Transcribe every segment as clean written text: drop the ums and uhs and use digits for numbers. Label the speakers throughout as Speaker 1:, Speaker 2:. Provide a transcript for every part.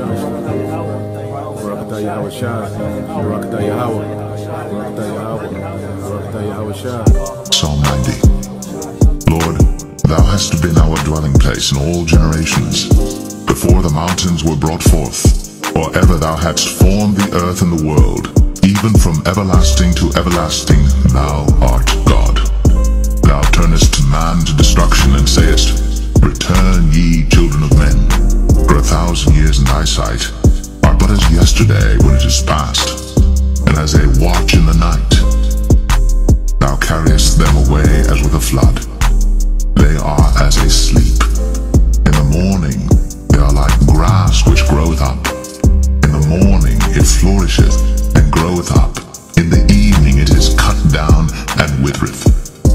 Speaker 1: Yahawashi, Yahawah, Yahawashi.
Speaker 2: Psalm 90. Lord, thou hast been our dwelling place in all generations, before the mountains were brought forth, or ever thou hadst formed the earth and the world. Even from everlasting to everlasting, thou art God. Thou turnest man to destruction, and sayest, Return, ye children of men. For 1,000 years in thy sight are but as yesterday when it is past, and as a watch in the night. Thou carriest them away as with a flood. They are as a sleep. In the morning they are like grass which groweth up. In the morning it flourisheth and groweth up. In the evening it is cut down and withereth.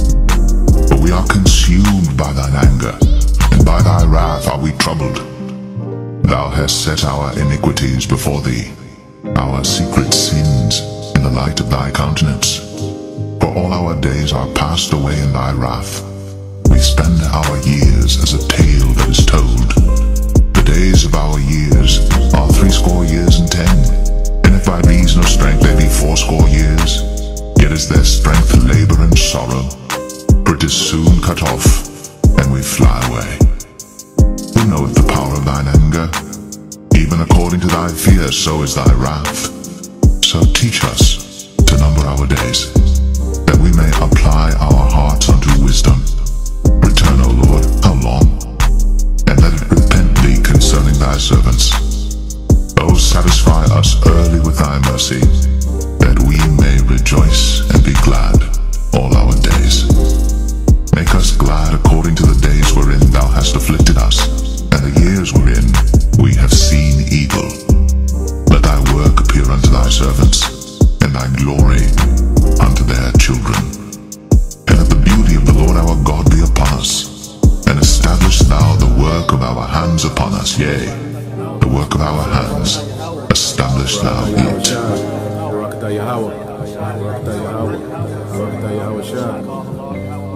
Speaker 2: But we are consumed by thine anger, and by thy wrath are we troubled. Thou hast set our iniquities before thee, our secret sins in the light of thy countenance. For all our days are passed away in thy wrath. We spend our years as a tale that is told. The days of our years are 80 years and 10. And if by reason of strength they be 80 years, yet is their strength labor and sorrow. For it is soon cut off, and we fly away. Who knoweth the power of thine anger? Even according to thy fear, so is thy wrath. So teach us to number our days, that we may apply our hearts unto wisdom. Return, O Lord, how long? And let it repent thee concerning thy servants. O satisfy us early with thy mercy, that we may rejoice and be glad all our days. Make us glad according to the days wherein thou hast afflicted us, and the years wherein we have seen evil. Let thy work appear unto thy servants, and thy glory unto their children. And let the beauty of the Lord our God be upon us, and establish thou the work of our hands upon us, yea, the work of our hands, establish thou it.
Speaker 1: Yahawashi.